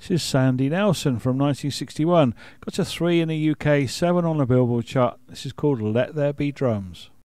This is Sandy Nelson from 1961. Got a 3 in the UK, 7 on the Billboard chart. This is called Let There Be Drums.